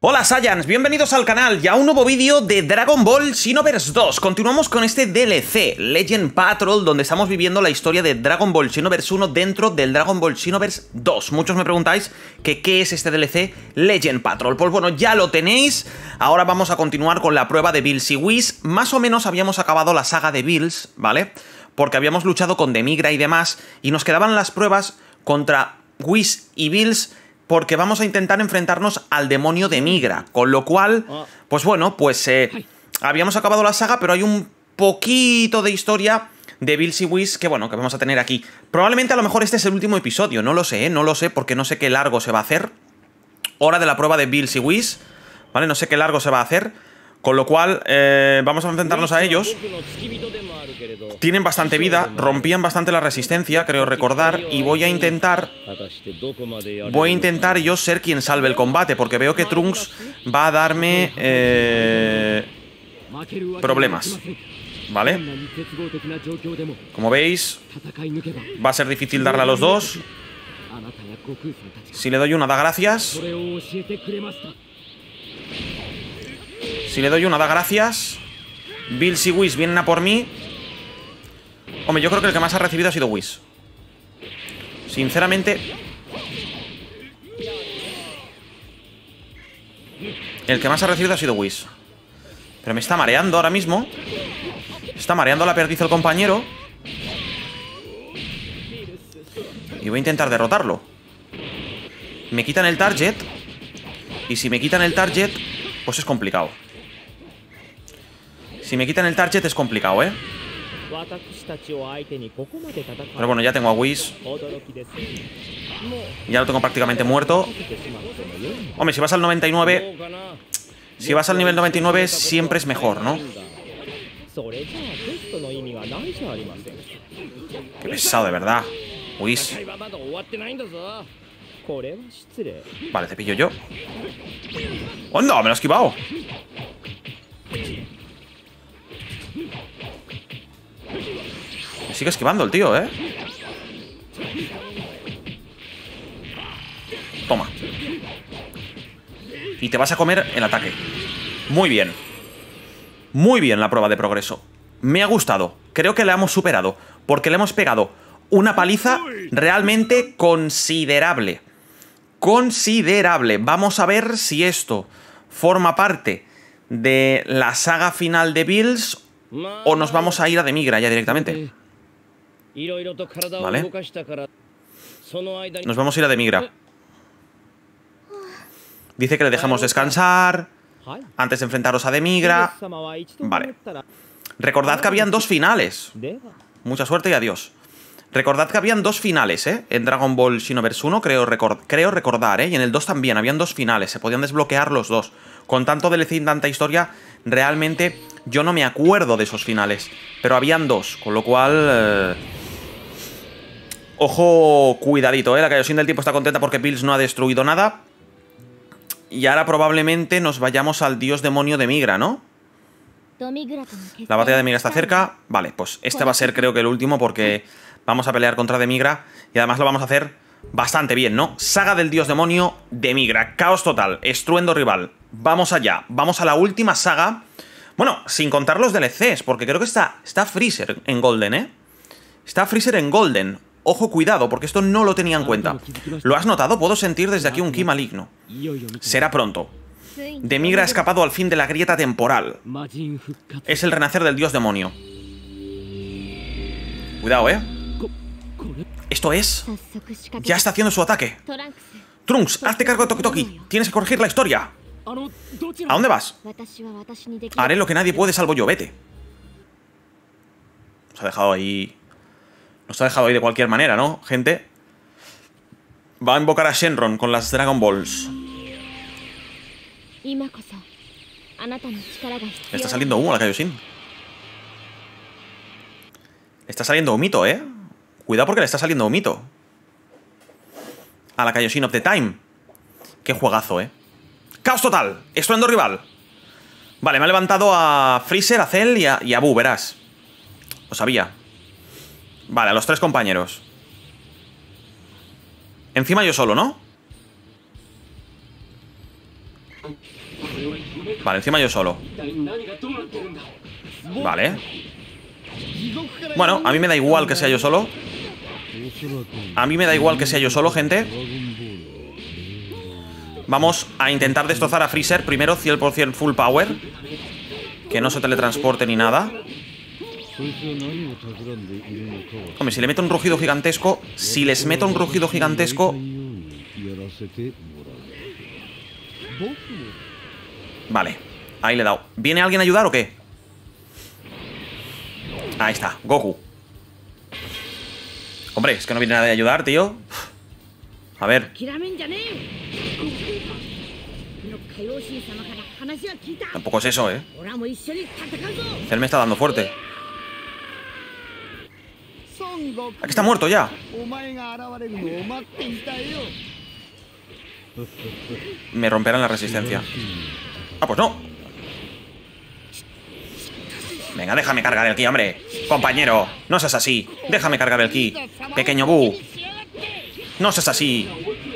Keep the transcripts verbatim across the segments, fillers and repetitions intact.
Hola Saiyans, bienvenidos al canal y a un nuevo vídeo de Dragon Ball Xenoverse dos. Continuamos con este D L C, Legend Patrol, donde estamos viviendo la historia de Dragon Ball Xenoverse uno dentro del Dragon Ball Xenoverse dos. Muchos me preguntáis que qué es este D L C Legend Patrol. Pues bueno, ya lo tenéis. Ahora vamos a continuar con la prueba de Bills y Whis. Más o menos habíamos acabado la saga de Bills, ¿vale? Porque habíamos luchado con Demigra y demás, y nos quedaban las pruebas contra Whis y Bills, porque vamos a intentar enfrentarnos al demonio Demigra, con lo cual, pues bueno, pues eh, habíamos acabado la saga, pero hay un poquito de historia de Bills y Whis que, bueno, que vamos a tener aquí. Probablemente a lo mejor este es el último episodio, no lo sé, ¿eh? No lo sé, porque no sé qué largo se va a hacer. Hora de la prueba de Bills y Whis, ¿vale? No sé qué largo se va a hacer, con lo cual eh, vamos a enfrentarnos a ellos. Tienen bastante vida, rompían bastante la resistencia, creo recordar, y voy a intentar... Voy a intentar yo ser quien salve el combate, porque veo que Trunks va a darme... Eh, problemas, ¿vale? Como veis, va a ser difícil darle a los dos. Si le doy una, da gracias. Si le doy una, da gracias. Bills y Whis vienen a por mí. Hombre, yo creo que el que más ha recibido ha sido Whis. Sinceramente, el que más ha recibido ha sido Whis. Pero me está mareando ahora mismo. Está mareando la perdiz el compañero. Y voy a intentar derrotarlo. Me quitan el target. Y si me quitan el target, pues es complicado. Si me quitan el target es complicado, ¿eh? Pero bueno, ya tengo a Whis. Ya lo tengo prácticamente muerto. Hombre, si vas al noventa y nueve... Si vas al nivel noventa y nueve siempre es mejor, ¿no? Qué pesado, de verdad. Whis. Vale, cepillo yo. ¡Oh, no! Me lo he esquivado. Me sigue esquivando el tío, ¿eh? Toma. Y te vas a comer el ataque. Muy bien. Muy bien la prueba de progreso. Me ha gustado. Creo que la hemos superado, porque le hemos pegado una paliza realmente considerable. Considerable. Vamos a ver si esto forma parte de la saga final de Bills o nos vamos a ir a Demigra ya directamente. Vale. Nos vamos a ir a Demigra. Dice que le dejamos descansar antes de enfrentaros a Demigra. Vale. Recordad que habían dos finales. Mucha suerte y adiós. Recordad que habían dos finales, ¿eh? En Dragon Ball Xenoverse uno, creo, record creo recordar, ¿eh? Y en el dos también, habían dos finales. Se podían desbloquear los dos. Con tanto D L C y tanta historia, realmente yo no me acuerdo de esos finales. Pero habían dos, con lo cual... Eh... Ojo, cuidadito, ¿eh? La Kaioshin del tiempo está contenta porque Bills no ha destruido nada. Y ahora probablemente nos vayamos al dios demonio Demigra, ¿no? La batalla de Demigra está cerca. Vale, pues este va a ser creo que el último porque vamos a pelear contra Demigra. Y además lo vamos a hacer bastante bien, ¿no? Saga del dios demonio Demigra. Caos total, estruendo rival. Vamos allá, vamos a la última saga. Bueno, sin contar los D L Cs, porque creo que está, está Freezer en Golden, ¿eh? Está Freezer en Golden. Ojo, cuidado, porque esto no lo tenía en cuenta. ¿Lo has notado? Puedo sentir desde aquí un ki maligno. Será pronto. Demigra ha escapado al fin de la grieta temporal. Es el renacer del dios demonio. Cuidado, ¿eh? Esto es... Ya está haciendo su ataque. Trunks, hazte cargo de Toki Toki. Tienes que corregir la historia. ¿A dónde vas? Haré lo que nadie puede salvo yo, vete. Nos ha dejado ahí... Nos ha dejado ahí de cualquier manera, ¿no, gente? Va a invocar a Shenron con las Dragon Balls. Le está saliendo humo a la Kaioshin. Le está saliendo humito, ¿eh? Cuidado porque le está saliendo humito a la Kaioshin of the Time. Qué juegazo, ¿eh? ¡Caos total! ¡Estruendo rival! Vale, me ha levantado a Freezer, a Cell y a, y a Buu, verás. Lo sabía. Vale, a los tres compañeros. Encima yo solo, ¿no? Vale, encima yo solo. Vale. Bueno, a mí me da igual que sea yo solo. A mí me da igual que sea yo solo, gente. Vamos a intentar destrozar a Freezer. Primero, cien por cien full power. Que no se teletransporte ni nada. Hombre, si le meto un rugido gigantesco. Si les meto un rugido gigantesco. Vale, ahí le he dado. ¿Viene alguien a ayudar o qué? Ahí está, Goku. Hombre, es que no viene nadie a ayudar, tío. A ver. Tampoco es eso, ¿eh? Cell me está dando fuerte. Aquí está muerto ya. Me romperán la resistencia. Ah, pues no. Venga, déjame cargar el ki, hombre. Compañero, no seas así. Déjame cargar el ki. Pequeño Bu. No seas así.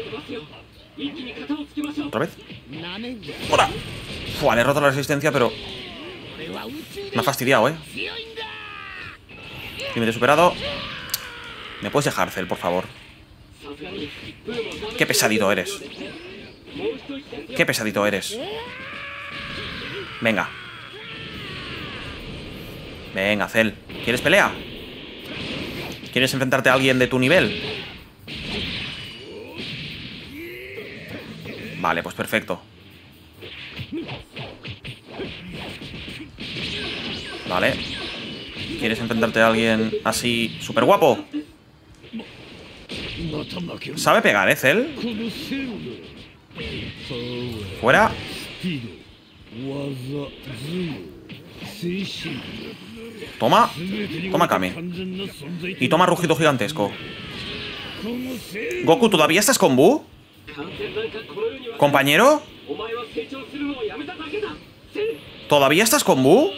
¿Otra vez? ¡Hola! Fua, le he roto la resistencia, pero... me ha fastidiado, ¿eh? Límite superado. ¿Me puedes dejar, Cell, por favor? Qué pesadito eres. Qué pesadito eres. Venga. Venga, Cell. ¿Quieres pelea? ¿Quieres enfrentarte a alguien de tu nivel? Vale, pues perfecto. Vale. ¿Quieres enfrentarte a alguien así súper guapo? ¿Sabe pegar, eh, Cell? Fuera. Toma. Toma Kame. Y toma rugido gigantesco. Goku, ¿todavía estás con Bu? ¿Compañero? ¿Todavía estás con Bu?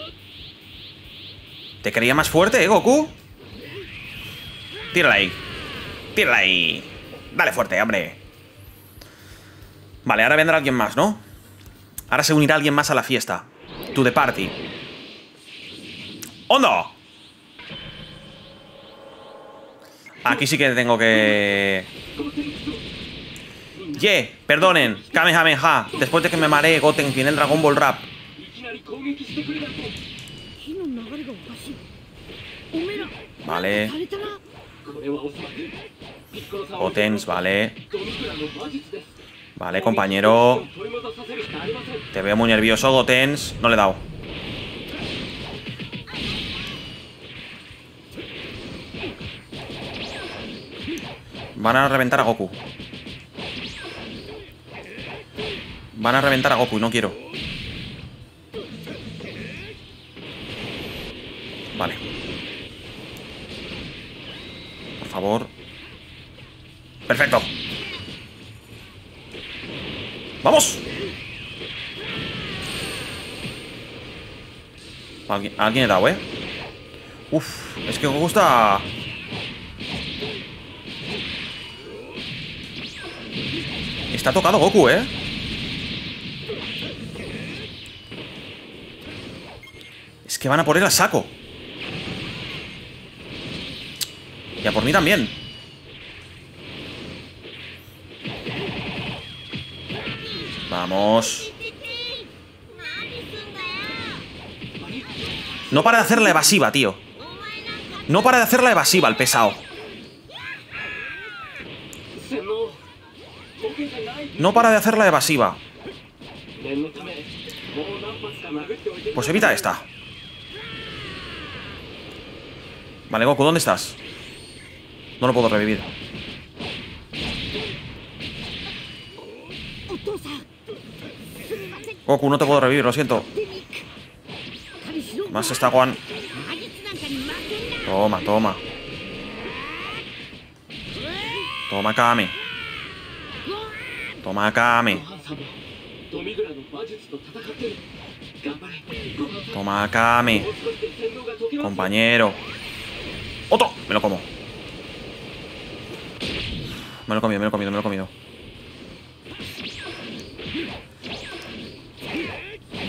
Te creía más fuerte, ¿eh, Goku? Tírala ahí. Tírala ahí. Dale fuerte, hombre. Vale, ahora vendrá alguien más, ¿no? Ahora se unirá alguien más a la fiesta. To the party. ¡Hondo! Aquí sí que tengo que... Ye, perdonen. Kamehameha. Después de que me maree Goten, tiene el Dragon Ball Rap. Vale. Gotens, vale. Vale, compañero. Te veo muy nervioso, Gotens. No le he dado. Van a reventar a Goku. Van a reventar a Goku y no quiero. Vale. Por favor. Perfecto. ¡Vamos! Alguien, alguien he dado, ¿eh? Uf, es que Goku está... Está tocado Goku, ¿eh? Es que van a por él a saco. Y a por mí también. Vamos. No para de hacer la evasiva, tío. No para de hacer la evasiva, el pesado. No para de hacer la evasiva. Pues evita esta. Vale, Goku, ¿dónde estás? No lo puedo revivir. Goku, no te puedo revivir, lo siento. Más está Juan. Toma, toma. Toma, Kame. Toma, Kame. Toma, Kame. Compañero. ¡Otro! Me lo como. Me lo he comido, me lo he comido, me lo he comido.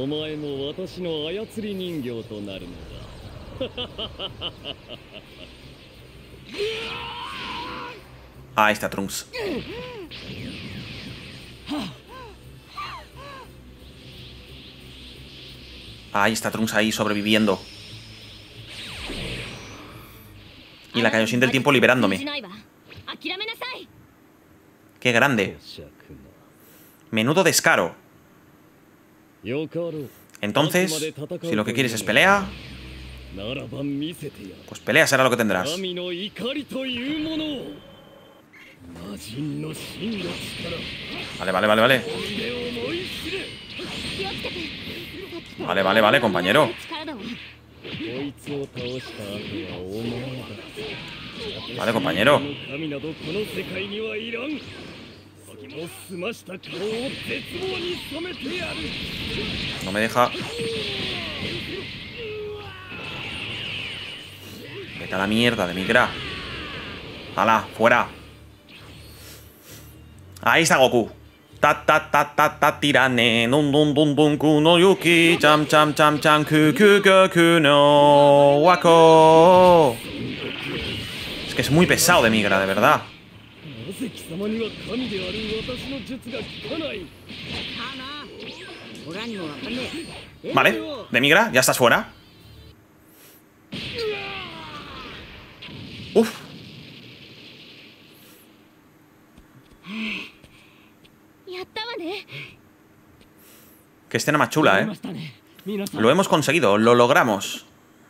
Ahí está Trunks. Ahí está Trunks ahí sobreviviendo. Y la Kaioshin del tiempo liberándome. ¡Qué grande! Menudo descaro. Entonces, si lo que quieres es pelea, pues pelea será lo que tendrás. Vale, vale, vale, vale. Vale, vale, vale, compañero. Vale, compañero. No me deja. Vete a la mierda de migra. ¡Hala! ¡Fuera! Ahí está Goku. Ta ta ta ta ta tirane. Dun dun dun dun kuno yuki. Cham cham cham cham ku ku ku ku no wako. Es que es muy pesado de migra, de verdad. Vale, de migra, ya estás fuera. Uf. Qué escena más chula, ¿eh? Lo hemos conseguido, lo logramos.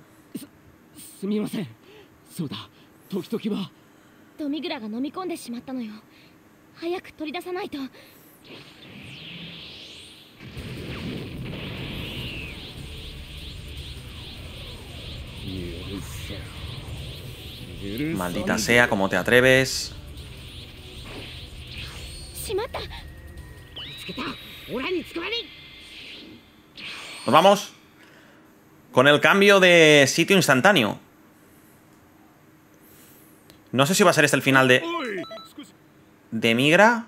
Maldita sea, ¿cómo te atreves? Nos vamos. Con el cambio de sitio instantáneo. No sé si va a ser este el final de... ¿De migra?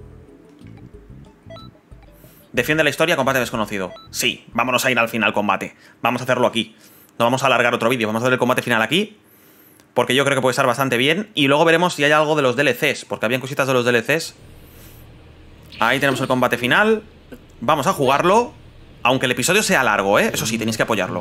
Defiende la historia, combate desconocido. Sí, vámonos a ir al final combate. Vamos a hacerlo aquí. No vamos a alargar otro vídeo. Vamos a hacer el combate final aquí, porque yo creo que puede estar bastante bien. Y luego veremos si hay algo de los D L Cs, porque habían cositas de los D L Cs. Ahí tenemos el combate final. Vamos a jugarlo. Aunque el episodio sea largo, ¿eh? Eso sí, tenéis que apoyarlo.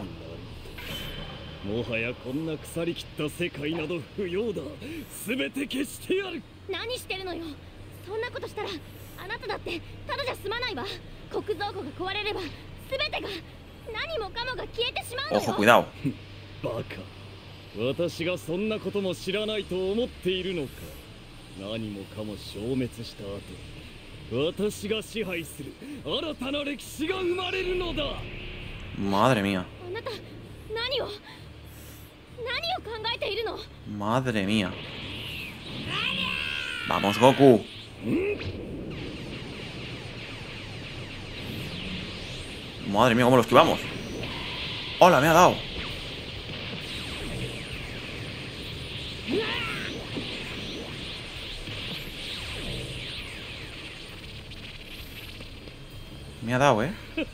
Ojo, cuidado. Madre mía. Madre mía. Vamos, Goku. Madre mía, cómo lo esquivamos. ¡Hola, me ha dado! Me ha dado, ¿eh?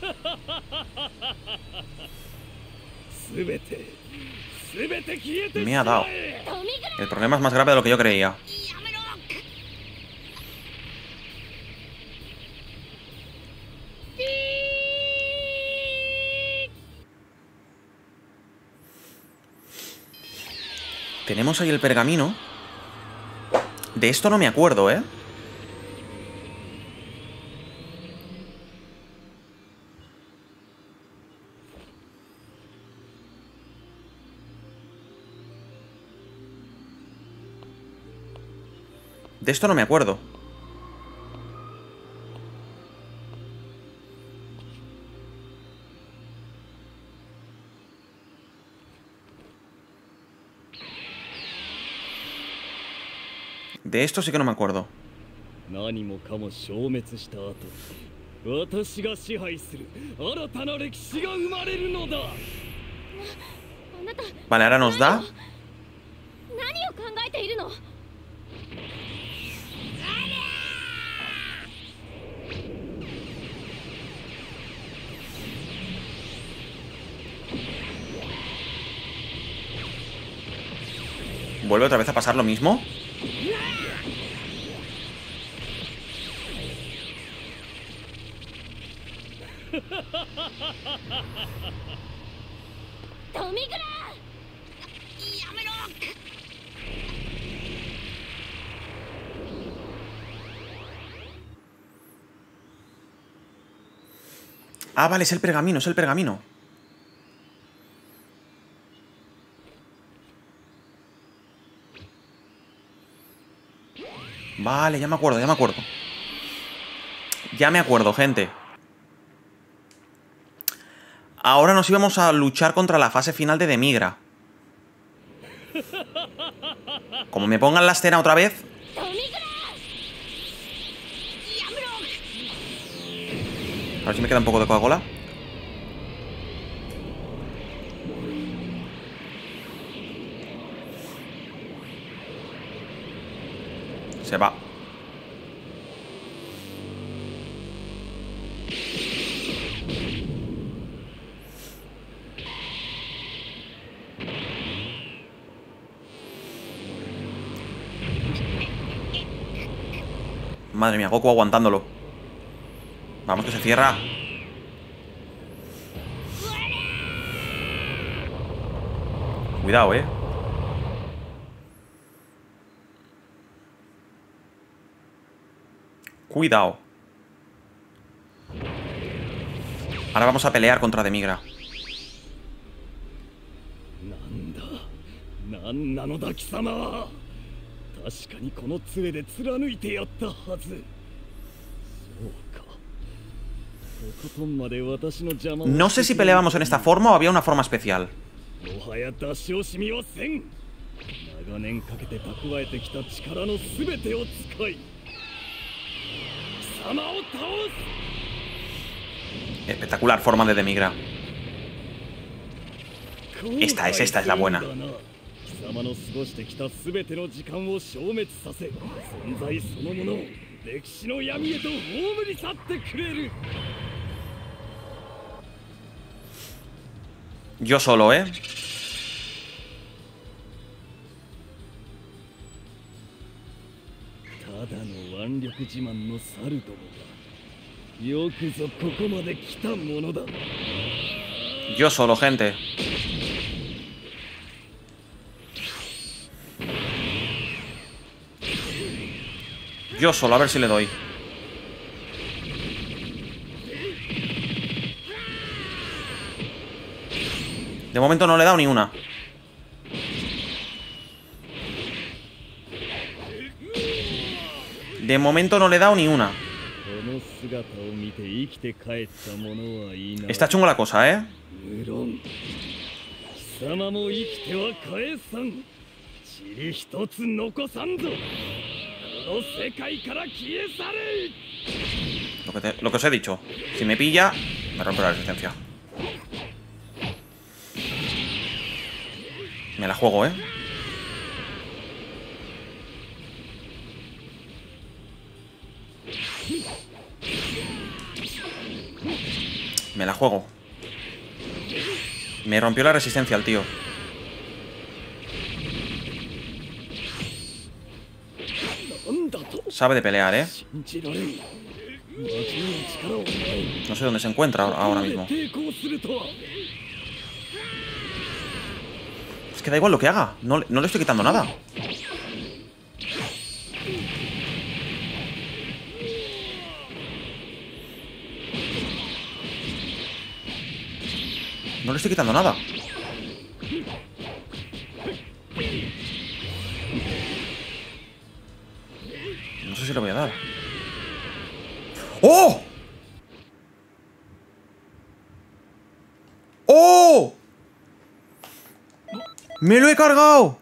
Me ha dado. El problema es más grave de lo que yo creía. Tenemos ahí el pergamino. De esto no me acuerdo, ¿eh? De esto no me acuerdo. De esto sí que no me acuerdo. Vale, ahora nos da. ¿Vuelve otra vez a pasar lo mismo? Ah, vale, es el pergamino, es el pergamino. Vale, ya me acuerdo, ya me acuerdo. Ya me acuerdo, gente. Ahora nos íbamos a luchar contra la fase final de Demigra. Como me pongan la escena otra vez... A ver si me queda un poco de Coca-Cola. Se va. Madre mía, Goku aguantándolo. Vamos, que se cierra. Cuidado, eh. Cuidado. Ahora vamos a pelear contra Demigra. No sé si peleábamos en esta forma o había una forma especial. Espectacular forma de Demigra. Esta es, esta es la buena. Yo solo, ¿eh? Yo solo, gente. Yo solo, a ver si le doy. De momento no le he dado ni una. De momento no le he dado ni una. Está chungo la cosa, ¿eh? Lo que, te, lo que os he dicho. Si me pilla, me rompe la resistencia. Me la juego, ¿eh? Me la juego. Me rompió la resistencia el tío. Sabe de pelear, ¿eh? No sé dónde se encuentra ahora mismo. Es que da igual lo que haga. No, no le estoy quitando nada. No le estoy quitando nada. No sé si le voy a dar. ¡Oh! ¡Oh! ¡Me lo he cargado!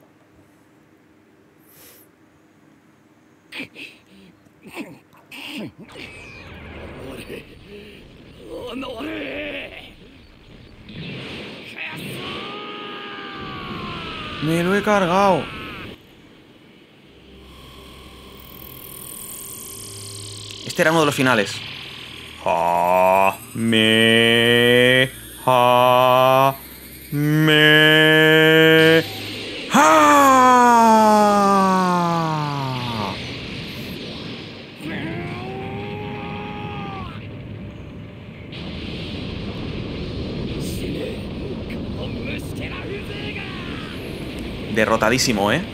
Me lo he cargado. Este era uno de los finales. Ja, me, ja, me, ja. Derrotadísimo, ¿eh?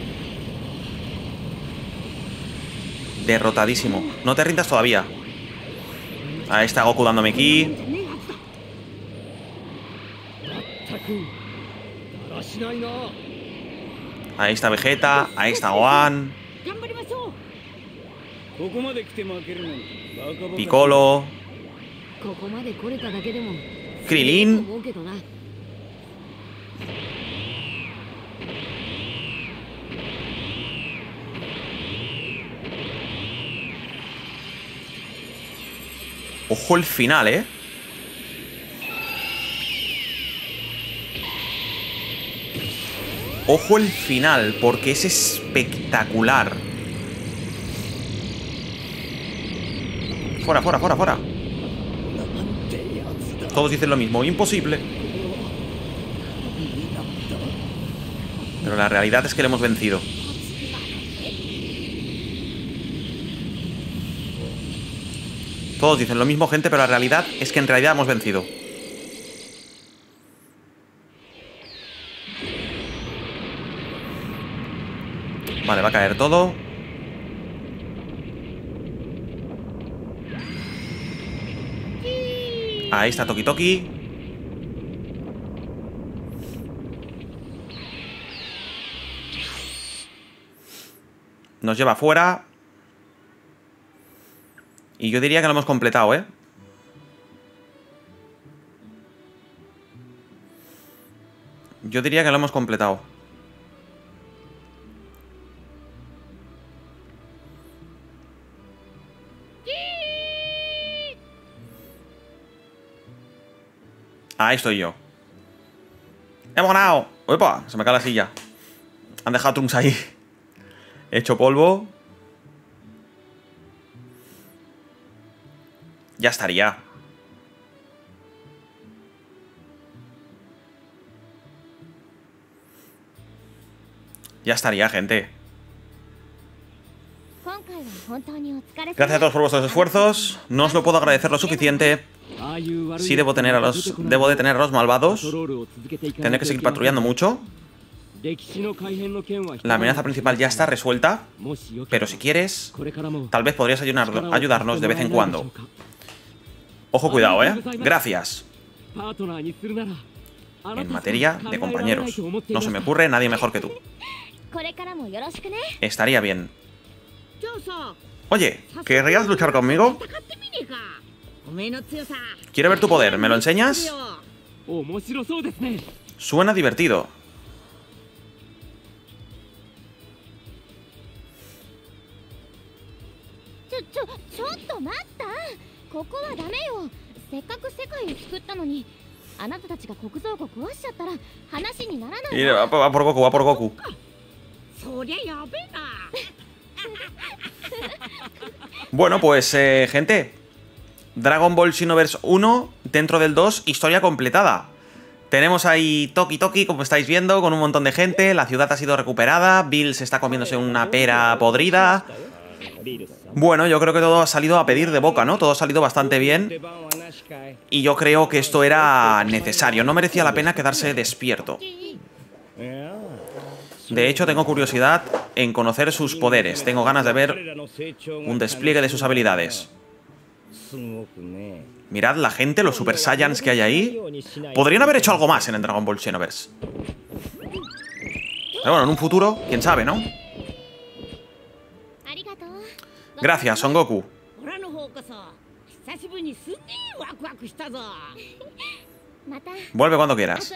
Derrotadísimo. No te rindas todavía. Ahí está Goku dándome ki. Ahí está Vegeta. Ahí está Gohan. Piccolo. Krillin. Ojo el final, ¿eh? Ojo el final, porque es espectacular. Fuera, fuera, fuera, fuera. Todos dicen lo mismo, imposible. Pero la realidad es que le hemos vencido. Todos dicen lo mismo, gente, pero la realidad es que en realidad hemos vencido. Vale, va a caer todo. Ahí está Toki Toki. Nos lleva afuera. Y yo diría que lo hemos completado, ¿eh? Yo diría que lo hemos completado. Ahí estoy yo. ¡Hemos ganado! ¡Uepa! Se me cae la silla. Han dejado Trunks ahí. Hecho polvo. Ya estaría. Ya estaría, gente. Gracias a todos por vuestros esfuerzos. No os lo puedo agradecer lo suficiente. Sí debo tener a los, debo detener a los malvados. Tendré que seguir patrullando mucho. La amenaza principal ya está resuelta. Pero si quieres, tal vez podrías ayudar, ayudarnos de vez en cuando. Ojo, cuidado, ¿eh? Gracias. En materia de compañeros. No se me ocurre nadie mejor que tú. Estaría bien. Oye, ¿querrías luchar conmigo? Quiero ver tu poder, ¿me lo enseñas? Suena divertido. Y va, va por Goku, va por Goku. Bueno, pues, eh, gente, Dragon Ball Xenoverse uno, dentro del dos, historia completada. Tenemos ahí Toki Toki, como estáis viendo, con un montón de gente. La ciudad ha sido recuperada. Bills está comiéndose una pera podrida. Bueno, yo creo que todo ha salido a pedir de boca, ¿no? Todo ha salido bastante bien. Y yo creo que esto era necesario. No merecía la pena quedarse despierto. De hecho, tengo curiosidad en conocer sus poderes. Tengo ganas de ver un despliegue de sus habilidades. Mirad la gente, los Super Saiyans que hay ahí. Podrían haber hecho algo más en el Dragon Ball Xenoverse. Pero bueno, en un futuro, quién sabe, ¿no? Gracias, Son Goku. Vuelve cuando quieras.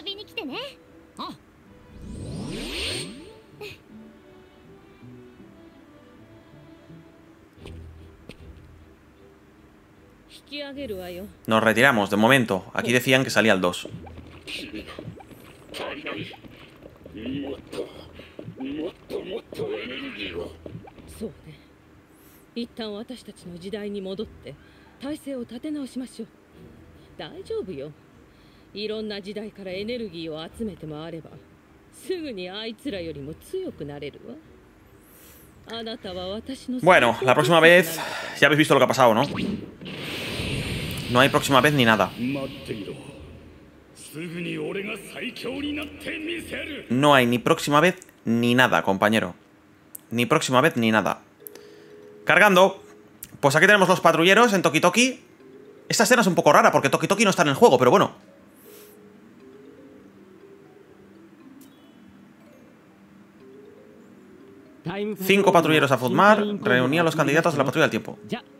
Nos retiramos, de momento. Aquí decían que salía el dos. Bueno, la próxima vez ya habéis visto lo que ha pasado, ¿no? No hay próxima vez ni nada. No hay ni próxima vez ni nada, compañero. Ni próxima vez ni nada. Cargando. Pues aquí tenemos los patrulleros en Toki Toki. Esta escena es un poco rara porque Toki Toki no está en el juego, pero bueno. Cinco patrulleros a Futmar. Reuní a los candidatos de la patrulla del tiempo.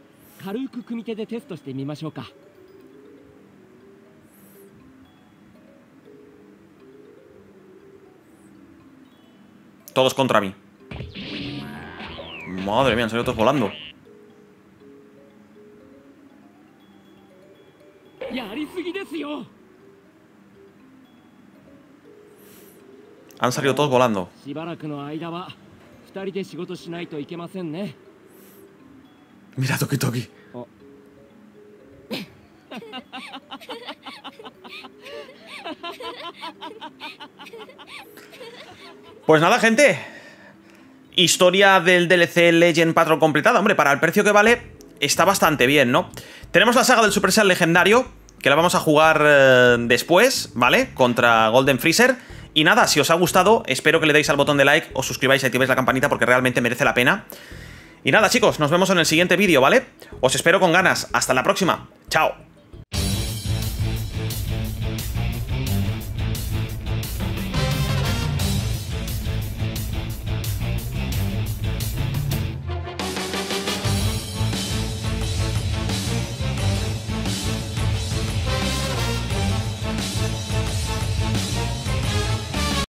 Todos contra mí. Madre mía, han salido todos volando. Han salido todos volando. Mira, Toki Toki. Pues nada, gente. Historia del D L C Legend Patrol completada. Hombre, para el precio que vale, está bastante bien, ¿no? Tenemos la saga del Supercell legendario, que la vamos a jugar eh, después, ¿vale? Contra Golden Freezer. Y nada, si os ha gustado, espero que le deis al botón de like, os suscribáis y activéis la campanita porque realmente merece la pena. Y nada, chicos, nos vemos en el siguiente vídeo, ¿vale? Os espero con ganas. Hasta la próxima. Chao.